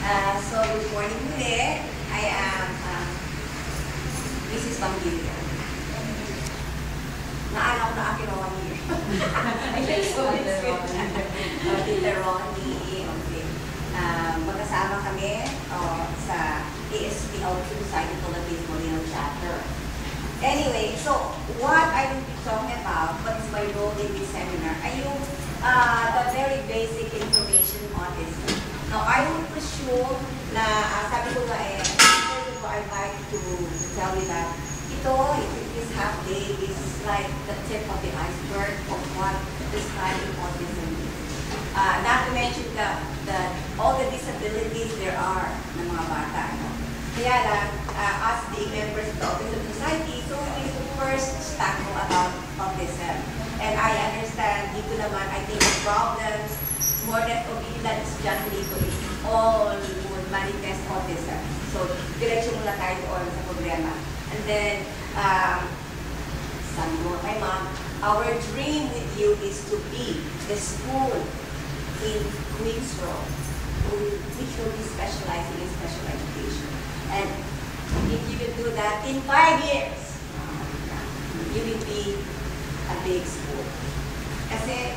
So good morning muli. I am Mrs. Pangilian. Naalala ko na akin o 1 year. Tita Ronnie. Okay. Magkasama kami sa ASPL Society Philippines Molino Chapter. Anyway, so what I will be talking about, what is my role in this seminar, ay yung the very basic information on this. Now, I will presume na, sabi ko nga I'd like to tell you that this half day is like the tip of the iceberg of what the study of autism is. Not to mention all the disabilities there are ng mga bata. No? Kaya lang, as the members of the Autism Society, so we first tackle about autism. And I understand, dito naman, I think the problems, more than obedience, just legally, all would manifest autism. So, diretso muna tayo doon sa problema. And then, sabi mo kay ma'am, our dream with you is to be the school in Queensborough, which will be specializing in special education. And if you will do that in 5 years, you will be a big school. Kasi,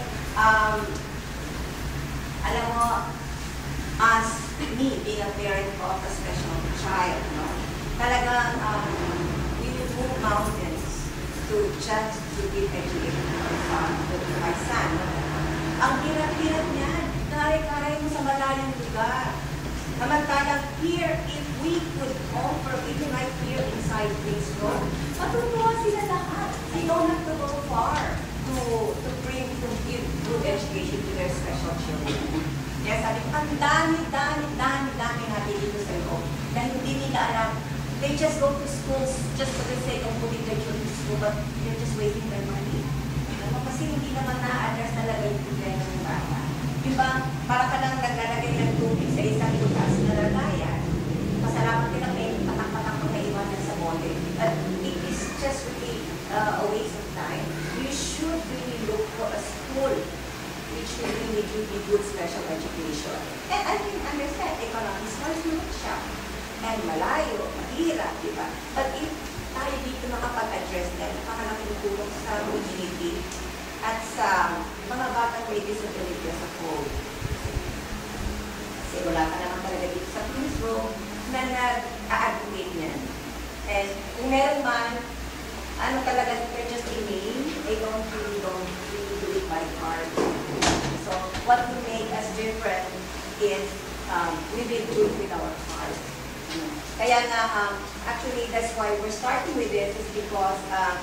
alam mo, as me, being a parent of a special child, no, talagang we will move mountains to just to give education to my son. Ang hirap-hirap niyan, kare-kare mo sa malayong lugar. Samantalang here, if we could offer, even right here inside Queensborough, matutuwa sila lahat. They don't have to go far to give good education to their special children. Kaya sabi ko, ang dami natin dito sa loob. Dahil hindi nila alam, they just go to schools just for the sake of putting their children to school, but they're just wasting their money. Kasi hindi naman na-address talaga yung problema ng bata. Diba, para ka lang naglalagay ng tubig sa isang lugar na lalayan. Masalamat din ang may patak-patak pag naiwanan sa mole. But it is just really a waste of time. You should really look for a school which will really give you good special education. And I can understand, economics wise naman siya. And malayo, mahirap, diba? But if tayo dito makapag-address din, napakalaking tulong sa community at sa mga batang may disability as a whole. Kasi wala ka naman talaga dito sa Queensborough na nag-a-advocate niyan. And kung meron man, ano talaga, they're just a name, they don't really do it by heart. So what will make us different is we will do it with our heart. Kaya nga, actually, that's why we're starting with this is because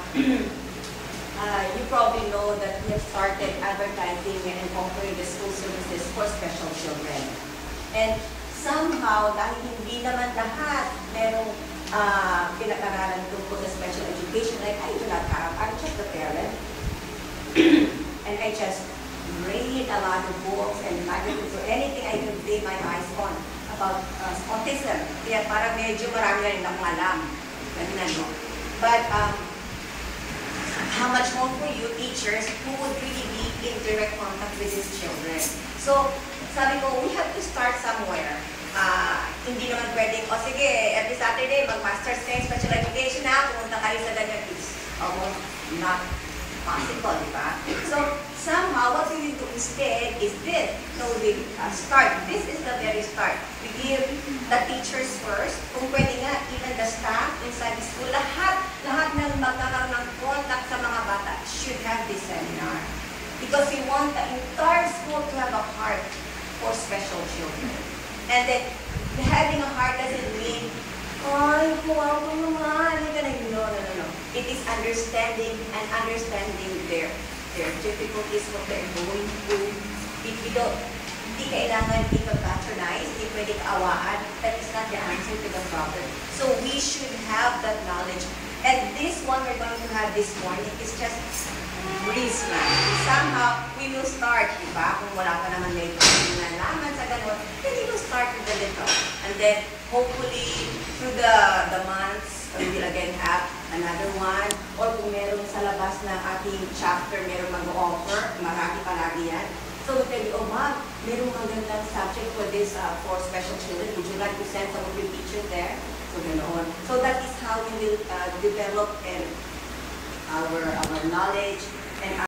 you probably know that we have started advertising and offering the school services for special children. And somehow, dahil hindi naman lahat merong pinag-aralan tungkol sa special education, like I do not have, I'm just a parent. And I just read a lot of books and magazines or anything I can lay my eyes on about autism. Kaya parang medyo marami na rin akong alam. But how much more for you teachers who would really be in direct contact with these children. So, sabi ko, we have to start somewhere. Hindi naman pwedeng, sige, every Saturday, mag-masters kayo in special education na, pumunta kayo sa ganyan. It's almost not possible, di ba? So, somehow, what we will do instead is this. So, we start. This is the very start. We give the teachers first. Kung pwede nga, even the staff inside the school, lahat ng magkakaroon ng contact sa mga bata should have this seminar. Because we want the entire school to have a heart for special children. And then, having a heart doesn't mean, ay, kuha ko naman. No. It is understanding their difficulties, what they're going through. If you don't, hindi kailangan i-patronize, hindi pwede kaawaan. That is not the answer to the problem. So we should have that knowledge. And this one we're going to have this morning is just breeze lang. Somehow, we will start, diba? Kung wala pa naman may nalaman sa ganun, then we will start with the little. And then, hopefully, through the months, we will again have another one. Or kung meron sa labas ng ating chapter, meron mag-offer, marami palagi yan. So we tell you, oh ma'am, mayroong magandang subject for this for special children. Would you like to send some of your teachers there? So ganoon. So that is how we will develop and our knowledge and